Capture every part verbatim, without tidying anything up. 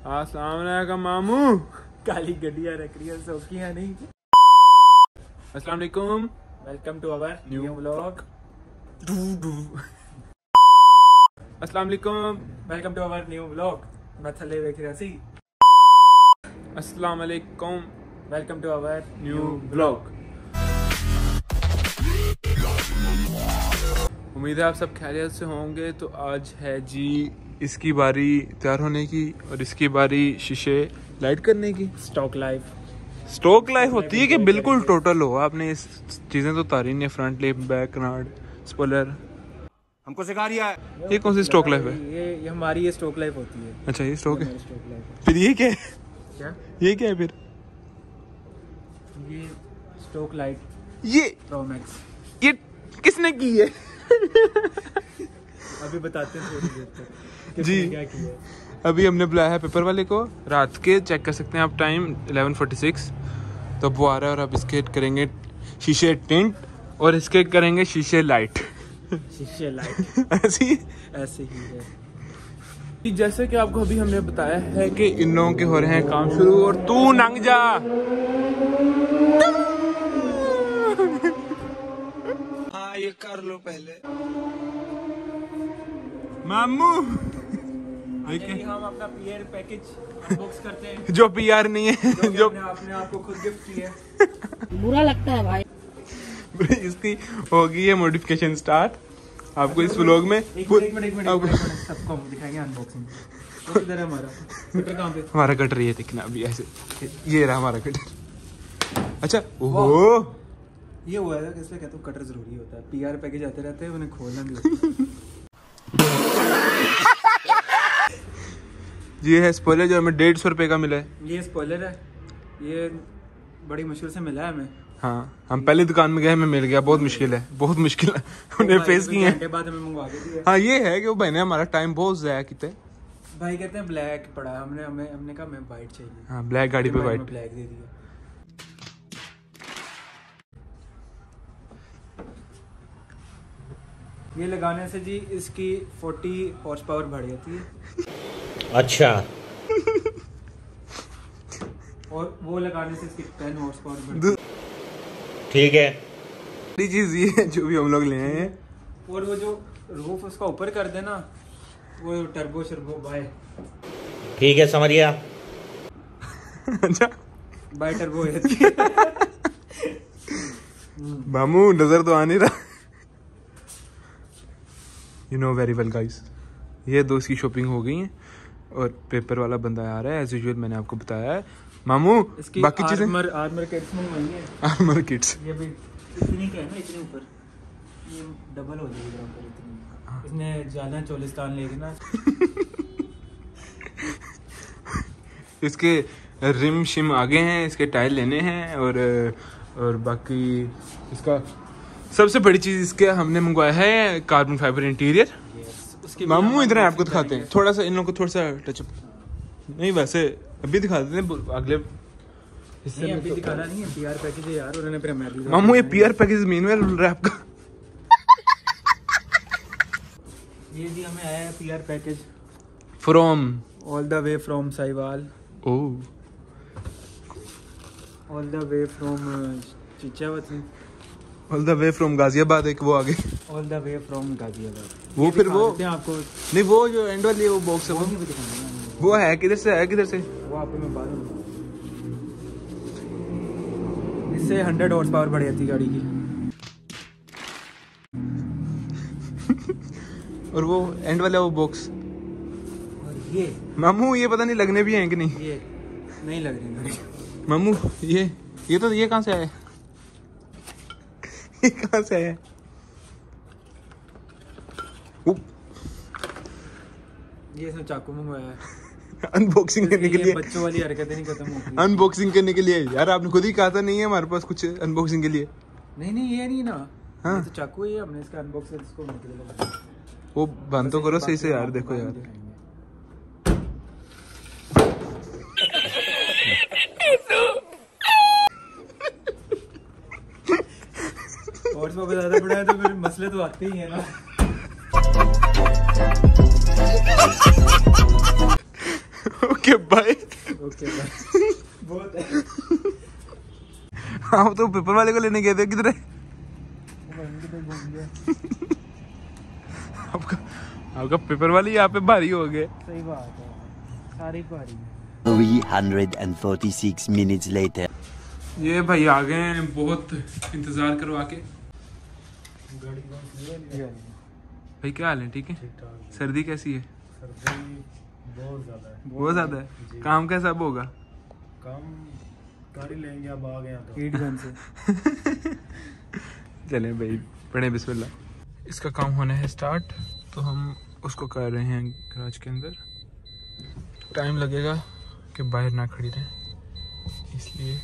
अस्सलाम वालेकुम मामू। काली गड्डियां रख रही है, सौखियां नहीं। अस्सलाम वालेकुम, welcome to our new vlog. अस्सलाम वालेकुम, welcome to our new vlog. मैं थले देख रहा सी। अस्सलाम वालेकुम, welcome to our new blog. उम्मीद है आप सब खैरियत से होंगे। तो आज है जी इसकी बारी तैयार होने की और इसकी बारी शीशे लाइट करने की। स्टॉक लाइफ स्टॉक लाइफ होती है कि बिल्कुल टोटल हो। आपने इस चीजें तो उतारी नहीं है, front lip, back canard, spoiler हमको सिखा रिया है। ये कौन सी स्टॉक लाइफ है? ये ये हमारी ये स्टॉक लाइफ होती है। अच्छा ये स्टॉक है। स्टॉक लाइफ फिर ये क्या है? क्या ये क्या है फिर? ये स्टॉक लाइट ये प्रो मैक्स। ये किसने की है? अभी बताते हैं थोड़ी देर तक जी क्या किया। अभी हमने बुलाया है पेपर वाले को रात के, चेक कर सकते हैं आप टाइम इलेवन फोर्टी सिक्स। तो वो आ रहा है और अब इसके करेंगे शीशे टिंट और इसके करेंगे शीशे लाइट। शीशे लाइट ऐसी ऐसे ही है। जैसे कि आपको अभी हमने बताया है कि इन लोगों के हो रहे हैं काम शुरू और तू नंग जा। हाँ ये कर लो पहले मामू। आगे हम अपना पीआर पैकेज अनबॉक्स करते हैं जो पीआर नहीं है, जो, जो आपने आपने आपको खुद गिफ्ट किया है। बुरा लगता है भाई। इसकी होगी है मॉडिफिकेशन स्टार्ट। आपको इस व्लॉग में एक मिनट एक मिनट एक मिनट, एक मिनट सबको हम दिखाएंगे अनबॉक्सिंग। तो इधर है हमारा कटर। कहाँ पे? हमारा कटर ये दिखना अभी ऐसे, ये रहा हमारा कटर। अच्छा ओहो ये हुआ है, इसलिए कहता हूँ कटर जरूरी होता है। पीआर पैकेज आते रहते हैं, उन्हें खोलना भी होता है। ये है स्पॉइलर जो हमें डेढ़ सौ रुपए का मिला है। ये स्पॉइलर है, ये बड़ी मुश्किल से मिला है हमें। हाँ हम पहले दुकान में गए, हमें मिल गया। बहुत मुश्किल है, बहुत मुश्किल है। उन्हें फेस किए घंटे बाद हमें मंगवा के दिया। हाँ ये है कि वो भाई ने हमारा टाइम बहुत ज़ाया किया। भाई कहते हैं ब्लैक पड़ा है, हमने हमें हमने कहा हमें वाइट चाहिए। हाँ ब्लैक गाड़ी पे वाइट। ब्लैक दे दिया। ये लगाने से जी इसकी चालीस हॉर्स पावर बढ़ जाती है। अच्छा और वो लगाने से इसकी दस हॉर्स पावर बढ़ती है। ठीक है। पहली चीज ये है जो भी हम लोग ले आए हैं। और वो जो रूफ उसका ऊपर कर देना, वो टर्बो शर्बो बाय ठीक है समझ गया। अच्छा बाय टर्बो हो जाती है। मामू नजर तो आ नहीं रहा। You know very well guys, ये दो इसकी शॉपिंग हो गई है और पेपर वाला बंदा आ रहा है एज यूजुअल। मैंने आपको बताया है मामू इसकी बाकी चीजें आर्मर आर्मर किट्स मंगवाई है। Armour kits. ये भी इतनी का है ना, इतने ऊपर ये डबल हो जाएगी ऊपर इतनी। इसने जाना चोलिस्तान लेके ना। इसके रिम शिम आगे हैं, इसके टायर लेने हैं और और बाकी इसका सबसे बड़ी चीज इसके हमने मंगवाया है कार्बन फाइबर इंटीरियर। उसके मामू इधर आपको दिखाते हैं थोड़ा सा, इन लोगों को थोड़ा सा टचअप। नहीं वैसे अभी दिखा देते हैं अगले हिस्से नहीं, में। अभी दिखाना नहीं है, पीआर पैकेज है यार, उन्होंने प्राइमरी। मामू ये पीआर पैकेज मीनवेल मिल रहा है आपका। ये जी हमें आया है PR package from all the way from Sahiwal, oh all the way from Chichawatni, all the way from Ghaziabad. एक वो आगे, all the way from Ghaziabad. वो फिर वो आपको नहीं, वो जो एंड वाली है वो बॉक्स है, वो भी दिखाना है। वो है किधर से है, किधर से? वो आपको मैं बाद में, इससे हंड्रेड हॉर्स पावर बढ़ जाती है गाड़ी की। और वो एंड वाला वो बॉक्स। और ये मामू ये पता नहीं लगने भी हैं कि नहीं। ये नहीं लग रही गाड़ी। मामू ये ये तो ये कहाँ से आया? ये कहाँ से आया? ये इसने चाकू मंगवाया है अनबॉक्सिंग करने के लिए। बच्चों वाली हरकतें नहीं खत्म होती। अनबॉक्सिंग करने के लिए यार, आपने खुद ही कहा था नहीं है हमारे पास कुछ अनबॉक्सिंग के लिए। नहीं नहीं ये नहीं ना। हाँ। ये तो चाकू है, हमने इसका अनबॉक्स इसको निकलेगा। वो बंद तो करो सही से यार, देखो यार। और इसमें ज्यादा बड़ा है तो फिर मसले तो आते ही है ना। Okay bye. Okay bye. बहुत है। आप तो पेपर वाले को लेने गए थे, किधर है? आपका आपका पेपर वाले यहाँ पे भारी हो गए। सही बात है, सारी भारी है। three hundred forty-six minutes later. ये भाई आ गए हैं बहुत इंतजार करवा के। भाई क्या हाल है? ठीक है। सर्दी कैसी है? सर्दी बहुत ज्यादा है। बहुत ज्यादा है। काम कैसा अब होगा? काम गाड़ी लेंगे अब आ गया तो हीट गन से। चले भाई पढ़े बिस्मिल्लाह। इसका काम होना है स्टार्ट, तो हम उसको कर रहे हैं गैराज के अंदर। टाइम लगेगा कि बाहर ना खड़ी रहें, इसलिए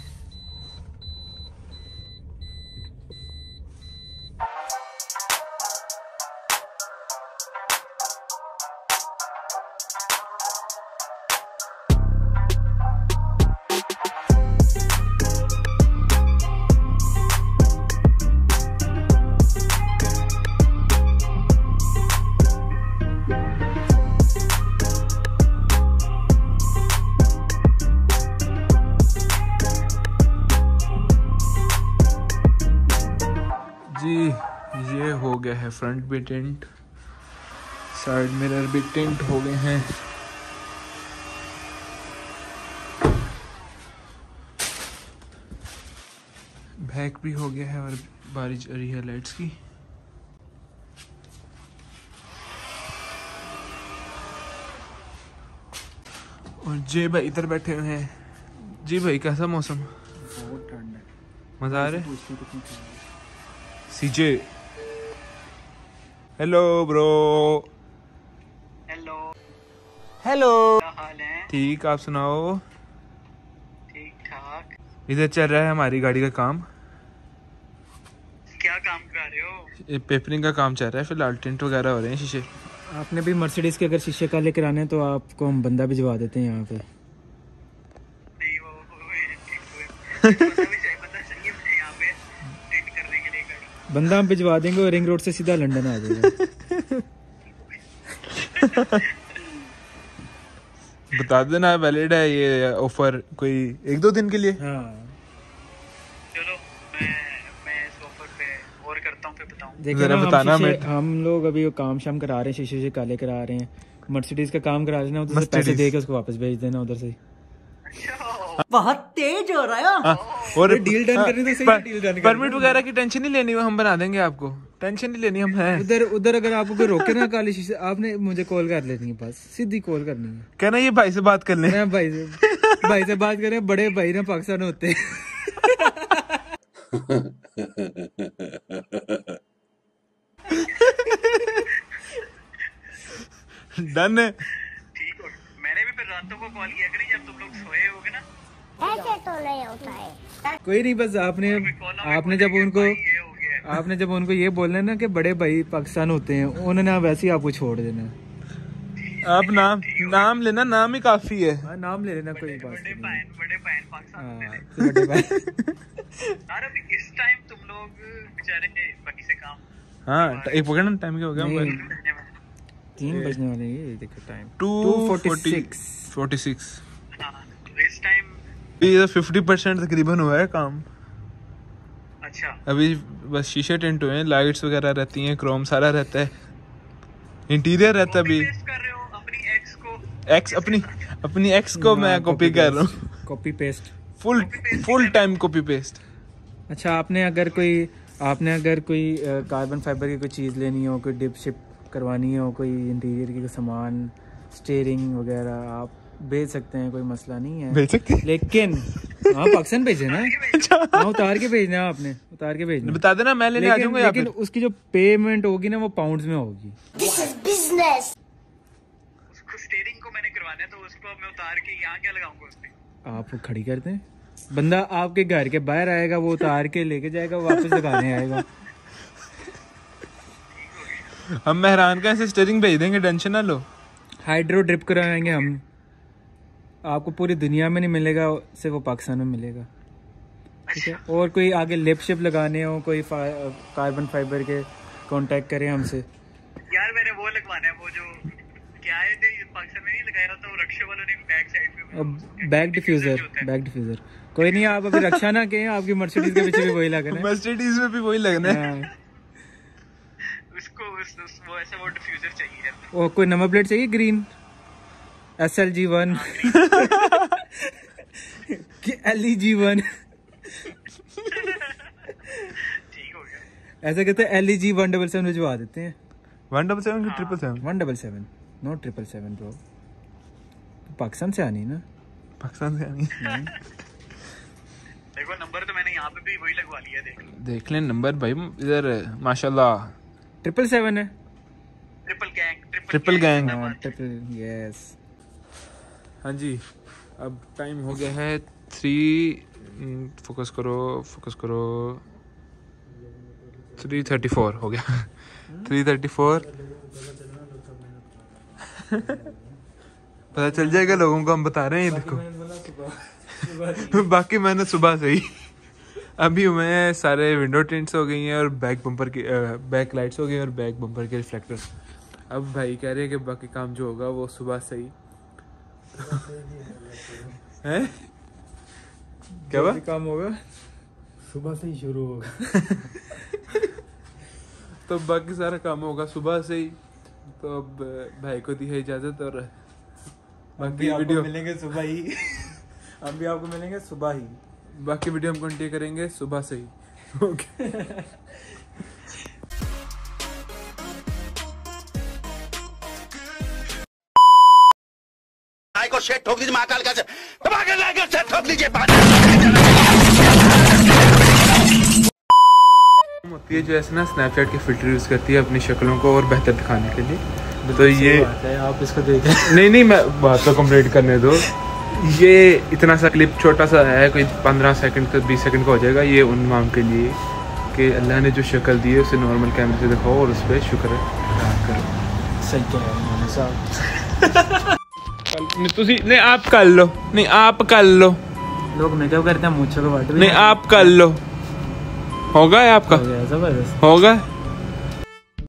जी ये हो गया है फ्रंट भी टिंट, साइड मिरर भी टिंट हो गए हैं। बैक भी हो गया है और बारिश आ रही है लाइट्स की। और जी भाई इधर बैठे हुए हैं। जी भाई कैसा मौसम? बहुत ठंड है। मजा आ रहा है? CJ hello bro. Hello Hello. क्या हाल है? ठीक, आप सुनाओ? ठीक ठाक। इधर चल रहा है हमारी गाड़ी का काम। क्या काम कर रहे हो? ये पेपरिंग का काम चल रहा है फिलहाल, टिंट वगैरह हो रहे हैं शीशे। आपने भी मर्सिडीज के अगर शीशे काले कराने हैं तो आपको हम बंदा भिजवा देते हैं यहाँ पे। नहीं वो बंदा भी चाहिए, बंदा चाहिए मुझे यहाँ पे टेंट करने के लिए गाड़ी। बंदा हम भिजवा देंगे और रिंग रोड से सीधा लंदन आ जाएगा। बता देना वैलिड है ये ऑफर कोई एक दो दिन के लिए। हाँ चलो मैं मैं इस ऑफर पे और करता हूँ फिर बताऊँ। देखिए जरा ना, हम बताना शीशे- मैं- हम लोग अभी वो काम शाम करा रहे हैं, शीशे से काले करा रहे हैं। मर्सिडीज का काम करा देना, उधर से पैसे Mercedes। दे के उसको वापस भेज देना उधर से। बहुत तेज हो रहा है। हाँ, और डील डन करनी तो सही है, डील डन करनी। परमिट वगैरह की टेंशन नहीं लेनी, हम बना देंगे आपको, टेंशन नहीं लेनी, हम हैं। उधर उधर अगर आपको कोई रोके ना काली शीशे, आपने मुझे कॉल कर लेनी है, बस सीधी कॉल करनी है। कहना ये भाई से बात कर ले। मैं भाई से भाई से बात करें, बड़े भाई ना पाकिस्तान होते हैं। डन है। ठीक हो, मैंने भी फिर रातों को कॉल किया करी जब तुम लोग सोए होगे ना। ऐसे तो नहीं होता है। कोई नहीं, बस आपने आपने जब उनको ये हो गया आपने जब उनको ये बोलना है ना कि बड़े भाई पाकिस्तान होते हैं, उन्होंने वैसे ही आपको छोड़ देना है। आप नाम नाम लेना, नाम ही काफी है। हाँ, नाम ले लेना, कोई बात बड़े नहीं। बहन बड़े बहन पाकिस्तान हाँ, में। तो बड़े भाई। यार अभी इस टाइम तुम लोग बेचारे बाकी से काम हाँ एक पकड़ना, टाइम क्या हो गया? नहीं, करने में। तीन बजने वाले हैं, ये देखो time two forty forty six. हाँ तो इस टाइम ये फिफ्टी परसेंट तकरीबन हुआ है काम। अच्छा अभी बस शीशे टेंट हुए हैं, लाइट्स वगैरह रहती हैं, क्रोम सारा रहता है, इंटीरियर रहता है। अभी पेस्ट कर रहे हो अपनी एक्स को। एक्स अपनी अपनी एक्स को मैं कॉपी कर रहा हूँ, copy paste. Full full time copy paste. अच्छा, आपने अगर कोई आपने अगर कोई कार्बन फाइबर की कोई चीज़ लेनी हो, कोई डिप शिप करवानी हो, कोई इंटीरियर की कोई सामान, स्टीयरिंग वगैरह, आप भेज सकते हैं, कोई मसला नहीं है। भेज सकते हैं? लेकिन हाँ पाकिस्तान भेजे ना। हाँ, उतार के भेजना है आपने, उतार के भेजना। बता देना, मैं लेने आ लेकिन, जाऊंगा यहाँ लेकिन पे। उसकी जो पेमेंट होगी ना वो पाउंड्स में होगी। This is business. उसको स्टीयरिंग को मैंने करवाना है तो उसको मैं उतार के यहाँ क्या लगाऊंगा उस पे। आप खड़ी कर दें, बंदा आपके घर के बाहर आएगा, वो उतार के लेके जाएगा, वापस लगाने आएगा। हम मेहरान का ऐसे स्टीयरिंग भेज देंगे, टेंशन ना लो। हाइड्रो ड्रिप कराएंगे हम, आपको पूरी दुनिया में नहीं मिलेगा, सिर्फ वो पाकिस्तान में मिलेगा। ठीक है, और कोई आगे लिप शिप लगाने हो, कोई फा, कार्बन फाइबर के, कांटेक्ट करें हमसे। यार मैंने वो लगवाना है, वो जो क्या है ये पाकिस्तान में नहीं लगाया होता वो रक्षा वालों ने बैक साइड पे बैक डिफ्यूजर, बैक डिफ्यूजर। कोई नहीं, आप अभी रक्षा ना कहें, आपकी मर्सिडीज के पीछे भी वही लगना है। मर्सिडीज में भी वही लगना है। उसको उस, उस, वो ऐसा वो डिफ्यूजर चाहिए है। वो कोई नंबर प्लेट चाहिए green, S L G one, L E G one, ठीक हो गया। ऐसा कहते हैं L E G one double seven भिजवा देते हैं। वन डबल सेवन की triple seven? One double seven, no triple seven bro. Pakistan से आनी ना, पाकिस्तान से आनी। देखो नंबर तो मैंने यहाँ पे भी वही लगवा लिया, देख देख लें नंबर भाई इधर माशाल्लाह। ट्रिपल सेवन है, triple gang, triple gang. Triple, yes. हाँ जी, अब टाइम हो गया है थ्री, फोकस करो फोकस करो, थ्री थर्टी फोर हो गया। थ्री थर्टी फोर पता चल जाएगा लोगों को, हम बता रहे हैं ये देखो। बाकी मैंने सुबह से ही अभी मैं सारे विंडो टिंट्स हो गई हैं और बैक बम्पर की बैक लाइट्स हो गई और बैक बम्पर के रिफ्लेक्टर्स। अब भाई कह रहे हैं कि बाकी काम जो होगा वो सुबह से ही है। क्या बात काम होगा सुबह से ही शुरू होगा। तो बाकी सारा काम होगा सुबह से ही। तो अब भाई को दी है इजाजत और बाकी वीडियो मिलेंगे सुबह ही। हम भी आपको मिलेंगे सुबह ही, बाकी वीडियो हम कंटिन्यू करेंगे सुबह से ही। ओके। को शेट ठोक दीजिए, महाकाल का दबा के लाकर शेट ठोक दीजिए। होती है जो ऐसे ना स्नैपचैट के फिल्टर यूज करती है अपनी शक्लों को और बेहतर दिखाने के लिए। तो ये आप इसको देखें। नहीं नहीं मैं बात तो कंप्लीट करने दो। ये इतना सा क्लिप छोटा सा है, कोई पंद्रह सेकंड तक बीस सेकंड का हो जाएगा। ये उन माम के लिए कि अल्लाह ने जो शक्ल दी है उसे नॉर्मल कैमरे से दिखाओ और उस पर शुक्र अदा करो। सही कह रहे हैं साहब। नहीं तुसी नहीं आप कर लो, नहीं आप कर लो। लोग मेकअप करते हैं मूंछों को वाट, नहीं आप कर लो। होगा है आपका, जबरदस्त होगा।